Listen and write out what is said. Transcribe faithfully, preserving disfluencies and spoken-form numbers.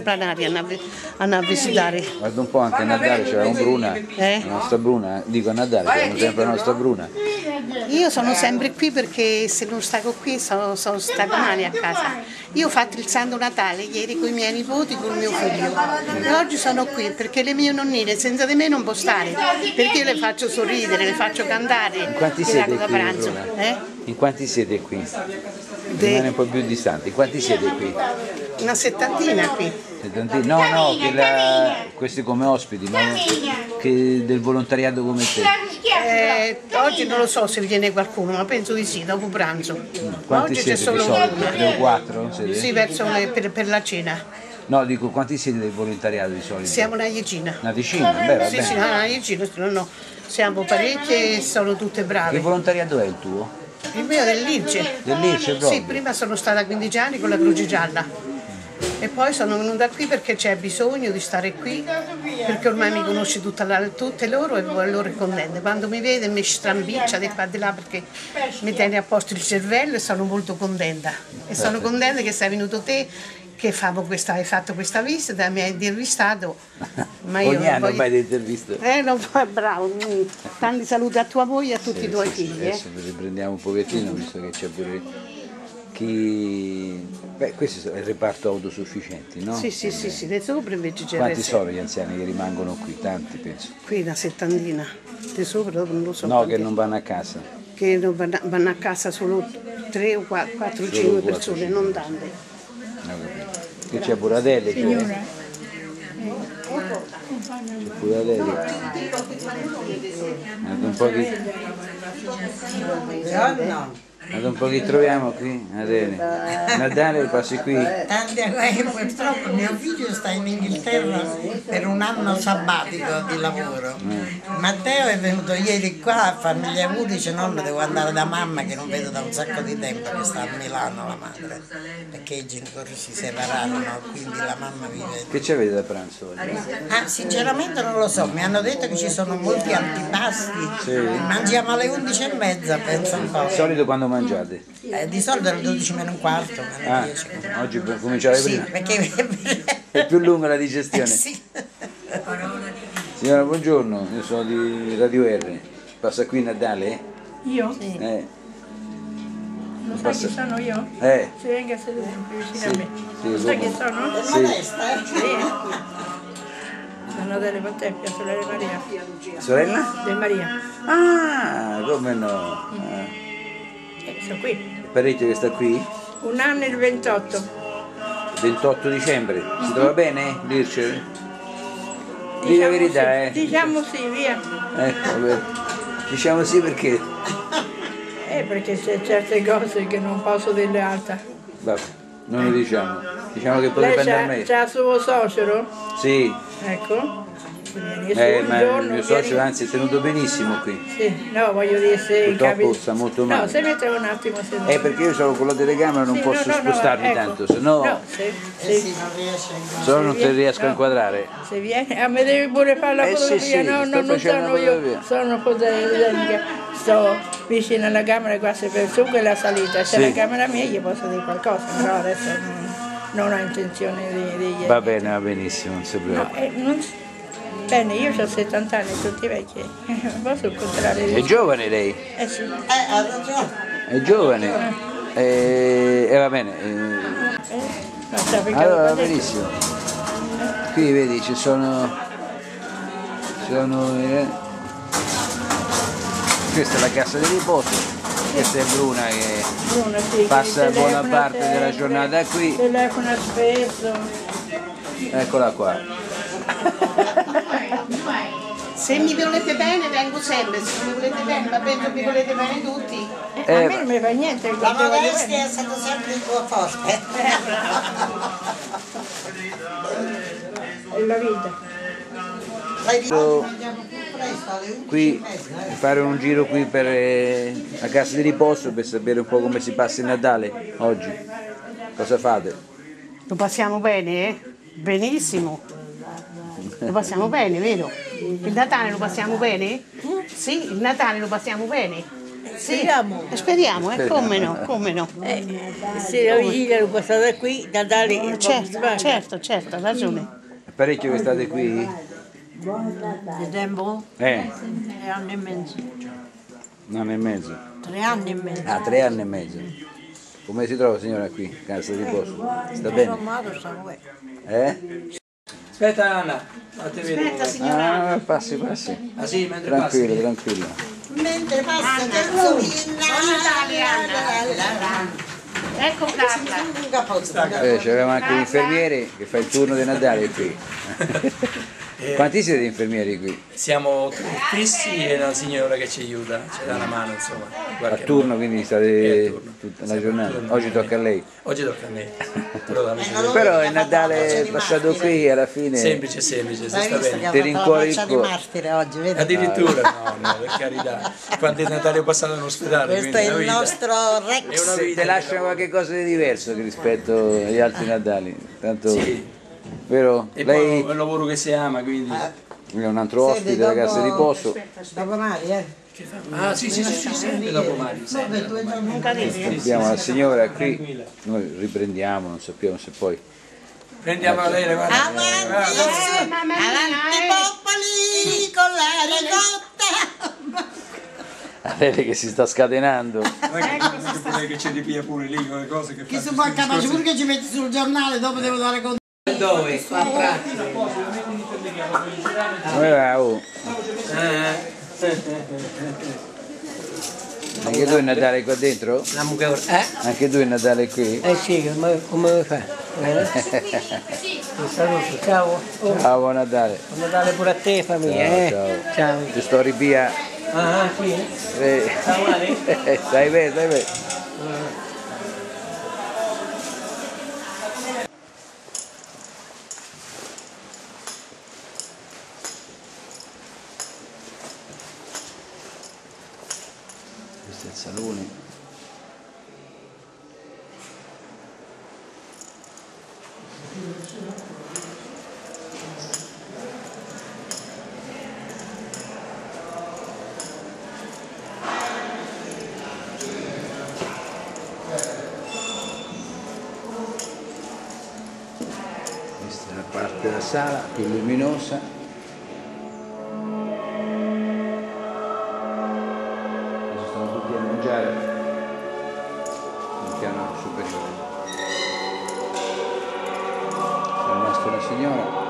planari a visitare. Guarda un po', anche a Natale c'era un Bruna, Eh? la nostra Bruna, dico a Natale c'era sempre la nostra Bruna. Io sono sempre qui perché se non stavo qui sono, sono stata male a casa. Io ho fatto il Santo Natale ieri con i miei nipoti, con mio figlio. E oggi sono qui perché le mie nonnine senza di me non può stare, perché io le faccio sorridere, le faccio cantare. In quanti le siete da qui, pranzo. Bruna? Eh? In quanti siete qui? De... Rimane un po' più distante, in quanti siete qui? Una settantina qui. Settantina? No, no, che la... questi come ospiti, ma che del volontariato come te. Eh, oggi non lo so se viene qualcuno, ma penso di sì, dopo pranzo. Quanti Oggi siete c'è solo di solito? uno. Tre o quattro? Siete? Sì, verso le, per, per la cena. No, dico, quanti siete del volontariato di solito? Siamo una decina. Una decina? Beh, va Sì, bene. sì, no, una decina, no, no. Siamo parecchie e sono tutte Che brave. volontariato è il tuo? Il mio è dell'Irce. Dell'Irce proprio? Sì, prima sono stata quindici anni con la Croce Gialla. E poi sono venuta qui perché c'è bisogno di stare qui, perché ormai mi conosce tutta la, tutte loro e loro è contenta. Quando mi vede mi strambiccia di qua e di là perché mi tiene a posto il cervello e sono molto contenta. E sono contenta che sei venuto te, che famo questa, hai fatto questa visita, mi hai intervistato. Ma io Ogni anno voglio... fai le interviste. Eh, no, bravo. Tanti saluti a tua moglie e a tutti Sì, i tuoi sì, figli. sì, Eh. adesso vi riprendiamo un pochettino, visto che c'è pure chi... Beh, questo è il reparto autosufficienti, no? Sì, sì, sì, sì, le sopra invece c'è Quanti il sono gli anziani che rimangono qui? Tanti, penso. Qui una settantina, di sopra dopo non lo so. No, quanti- che non vanno a casa. che non vanno, vanno a casa solo tre o quattro o cinque persone, cinque. non tante. No, capito. Che c'è Buradelle? C'è c'è Buradelle. Guarda un po' chi... Guarda un po' chi troviamo qui, Adele. Natale passi qui. Tanti eh, purtroppo mio figlio sta in Inghilterra per un anno sabbatico di lavoro. Matteo è venuto ieri qua a farmi gli auguri, dice nonno devo andare da mamma che non vedo da un sacco di tempo, che sta a Milano la madre, perché i genitori si separarono, quindi la mamma vive. Che ci avete da pranzo oggi? Ah, sinceramente non lo so, mi hanno detto che ci sono molti antipasti, Sì. mangiamo alle undici e mezza, penso un po'. Di solito quando mangiate? Eh, di solito alle dodici meno un quarto, meno Ah, dieci. oggi per cominciare Sì, prima. perché È più lunga la digestione. sì. Signora, buongiorno, io sono di Radio R. Passa qui Natale? Io? Eh. Lo sai Passa- chi sono io? Eh. Si venga seduto più vicino Sì, a me. sì, Lo sai come- chi sono? Sì. Modesta, eh? Sì. Sono delle Montecchia, sorella di Maria. Sorella? Del Maria. Ah, come no? Ah. Eh, sono qui. È parecchio che sta qui? Un anno e il ventotto. ventotto dicembre. Si trova bene, Dirce? Dì la verità, sì. eh. Diciamo sì, via. Ecco, vabbè. Diciamo sì perché. Eh, perché c'è certe cose che non posso dirle alta. Vabbè, non lo diciamo. Diciamo che Lei potrebbe andare c'ha, meglio. c'ha suo suocero? Sì, Ecco. Vieni su eh, un ma giorno, il mio vieni- socio anzi è tenuto benissimo qui. Sì, no, voglio dire se Purtroppo capi- sta molto No, male. se mette un attimo seduto. Eh, perché io sono con la telecamera, non Sì, posso no, no, no, spostarmi ecco. tanto, se no, No, se, se, Eh sì, non riesce a se no non ti vieni- riesco a no. inquadrare. se vieni, a me devi pure fare la Eh, sì, fotografia, sì, no, sto no, non facendo sono la io, fotografia. sono fotografia, sto vicino alla camera qua, se per su quella salita, c'è Sì. la camera mia, gli posso dire qualcosa, però adesso non, non ho intenzione di... di Va bene, va benissimo, non si no, preoccupi. eh, non, bene, io ho settanta anni, tutti vecchi, non posso incontrare... È giovane lei? Eh sì, Eh, ha ragione. È giovane? E eh, va bene. eh, eh, non so perché Allora, va avevo detto. benissimo. Qui vedi ci sono. Ci sono eh, questa è la cassa di riposo. Questa è Bruna che Bruno, sì, che passa buona telefona parte della sempre, giornata qui. telefona spesso. Eccola qua. Se mi volete bene vengo sempre, se non mi volete bene, ma penso che mi volete bene tutti. Eh, Eh, a me non mi fa niente il La conto voglio modestia bene. è stato sempre il tuo forte. È la vita. L'hai detto, So- mangiamo più presto alle undici Qui e mezza, eh. fare un giro qui per eh, la casa di riposo per sapere un po' come si passa il Natale oggi. Cosa fate? Lo passiamo bene, eh? Benissimo. Lo passiamo bene, vero? Il Natale lo passiamo bene? Sì, il Natale lo passiamo bene. Speriamo. Eh, Speriamo, eh, come no, come no. Eh, se la vigilia non può stare qui, Natale Certo, certo, certo, ha ragione. È parecchio che state qui? Di tempo? Eh, Tre anni e mezzo. un anno e mezzo. Tre anni e mezzo. Ah, tre anni e mezzo. Come si trova signora qui, casa di riposo? Sta bene? Sommato sta qui. Eh? Aspetta Anna, fate vedere. Ah, passi, passi. Ah sì, mentre Tranquillo, passi. tranquillo. Mentre passa Cazzolina. Ecco Carla. Eh, c'avevamo anche l'infermiere che fa il turno di Natale qui. Quanti siete infermieri qui? Siamo fissi e una signora che ci aiuta, ci dà una mano insomma. in A qualche turno, modo. quindi È a state turno. tutta la Siamo a giornata. turno. Oggi tocca a lei. Oggi tocca a me. Però, da me. Però il Natale passato qui alla fine Semplice, semplice, si Hai sta visto che bene. ha Ti fatto la rincuori faccia il di cuore. martire oggi, vedi? Addirittura, no, no, per carità. Quanti Natali ho passato in ospedale, Questo quindi è una il vita. nostro È Rex. una Se vita. te lascia qualche cosa di diverso che rispetto agli altri Natali. Tanto, Sì. vero? E Lei poi è un lavoro che si ama, quindi... è un altro ospite della casa di riposo. Dopo Mari, eh? Ah sì, sì, sì, sì, sempre dopo Mario. sempre dopo Mario. Abbiamo la signora qui, noi riprendiamo, non sappiamo se poi. Prendiamola lei, guarda. Avanti, Guarda. su, avanti popoli con la ricotta. La Lele che si sta scatenando. Non è che lei che ci ripia pure lì con le cose che Chi fa. si può capace pure che ci metti sul giornale, dopo devo dare conto. Dove? Come va? Oh? Anche tu il Natale qua dentro? Eh? Anche tu il Natale qui? Eh sì, come, come vuoi fare? Bene? Un saluto, ciao. Oh, Ciao, buon Natale. buon Natale pure a te famiglia, eh? Ciao, Ciao. Ti sto ripia. Ah, sì? Eh. Ciao, Mari. Stai bene, stai bene. Questo è il salone. Questa è la parte della sala più luminosa. Adesso stanno tutti a mangiare nel piano superiore. C'è rimasta una signora.